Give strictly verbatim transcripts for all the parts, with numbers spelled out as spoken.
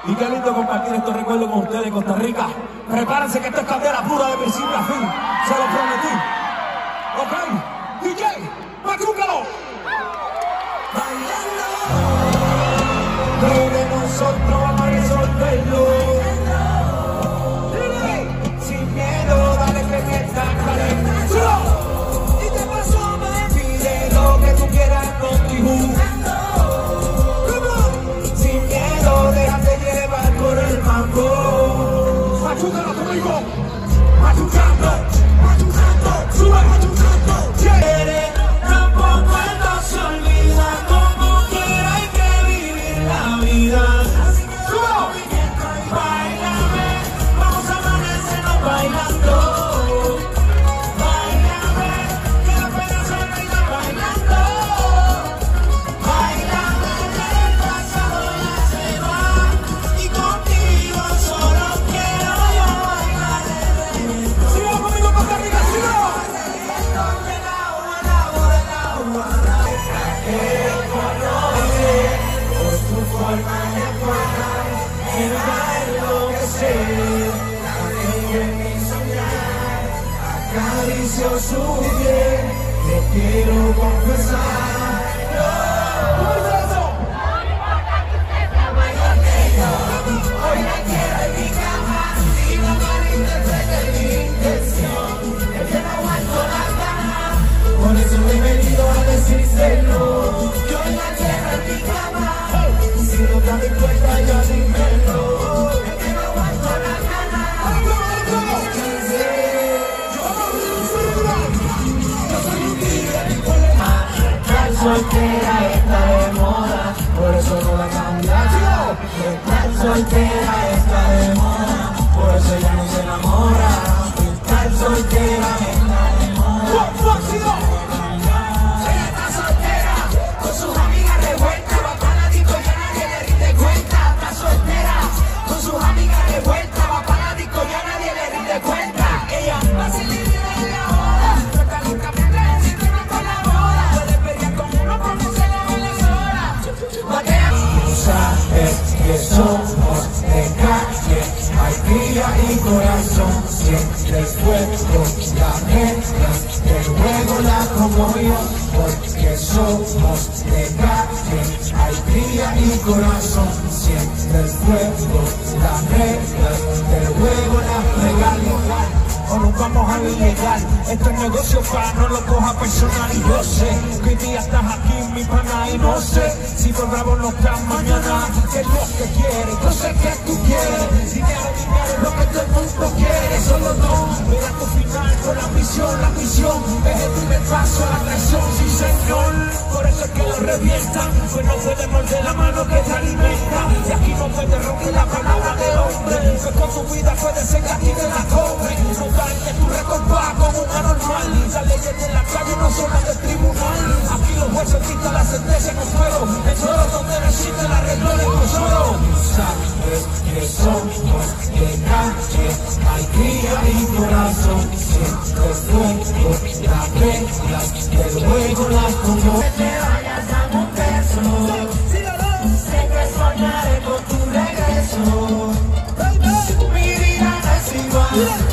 Y qué lindo compartir estos recuerdos con ustedes de Costa Rica. Prepárense que esto es candela pura de principio a fin. Se lo prometí. ¿Ok? D J, ¡matúcalo! Bailando. Lo de nosotros vamos a resolverlo. Sin miedo, dale que mienta, dale. ¡Solo! ¿Y qué pasó, me pide lo que tú quieras contigo? Machucando conmigo, machucando, machucando, sube, machucando. Quiere, tampoco él no se olvida, como quiera hay que vivir la vida. Sube, bailame, vamos a amanecernos bailando. Bailame, que la pena se olvida bailando. Bailame, el pasado ya se va y contigo solo quiero. Acaricio su piel, le quiero confesar. ¿Cómo es eso? No me importa que usted sea mayor que yo. Hoy la quiero en mi cama y no malinterprete mi intención. Es que no aguanto la gana, por eso he venido a decírselo. Yo hoy la quiero en mi cama, si no te das cuenta ya dímelo. Es que no aguanto la gana. Soltera está de moda, por eso no va a cambiar. Estar soltera está de moda, por eso ella no se enamora. Estar soltera está de moda. Ella está soltera, con sus amigas revueltas, va para la disco ya nadie le rinde cuenta. Está soltera, con sus amigas revueltas, va para la disco ya nadie le rinde cuenta. Ella va a ser libre de la hora, no está lista para el sitio no con la boda. Puede pelear con uno porque se la ve la sola. Tú sabes que somos de calle, hay vida y corazón, siempre el fuego, la mezcla, del juego la como yo, porque somos de calle, hay vida y corazón, siempre el fuego, la mezcla, del juego la legal. O nos vamos a lo ilegal, esto es negocio pa' no lo coja personal. Y yo sé que hoy día estás aquí mi pana y no sé si por bravo no estás mañana. Que es lo que quieres, yo sé que tú quieres. Dinero, dinero es lo que todo el mundo quiere. Solo no, mira tu final con la misión. La misión es el primer paso a la traición, sí señor. Por eso es que lo revientan, pues no podemos de la mano que te alimenta. Y aquí no puede romper la palabra de hombre, pues con tu vida puede ser que aquí te la cobre. Que tu récord va con un anormal. Las leyes de la calle no son las del tribunal. Aquí los jueces dictan la sentencia con fuego. En solo donde no existe la arreglo de consuelo. Tú sabes que somos de calle, hay cría y corazón, siempre fuego, la regla del juego la como. Que te vayas a un beso, siempre soñaré con tu regreso. Mi vida no es igual.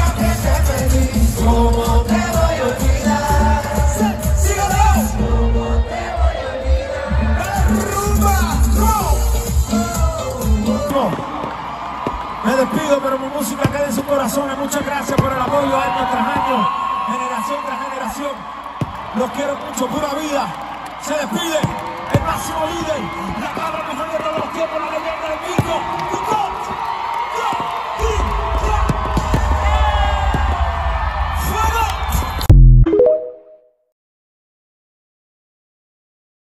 ¿Cómo te voy a olvidar? ¡Sígalo! ¿Cómo te voy a olvidar? ¡Rumba! Me despido, pero mi música queda en su corazón. Muchas gracias por el apoyo año tras año, generación tras generación. Los quiero mucho, pura vida. Se despide el máximo líder, la cabra mejor de todos los tiempos, la leyenda del vida.